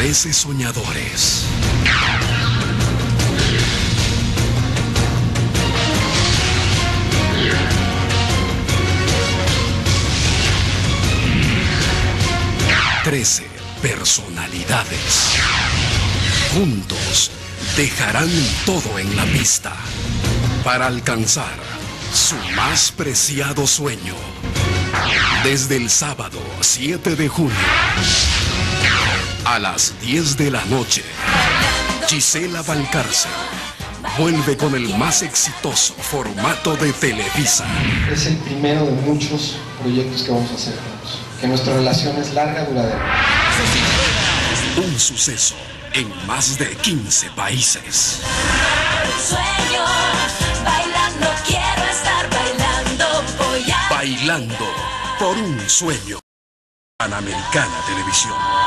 13 soñadores. Trece personalidades. Juntos dejarán todo en la pista para alcanzar su más preciado sueño. Desde el sábado 7 de junio a las 10 de la noche, Gisela Valcárcel vuelve con el más exitoso formato de Televisa. Es el primero de muchos proyectos que vamos a hacer juntos. Que nuestra relación es larga, duradera. Un suceso en más de 15 países. Sueño, bailando, quiero estar bailando, voy a... Bailando por un sueño. Panamericana Televisión.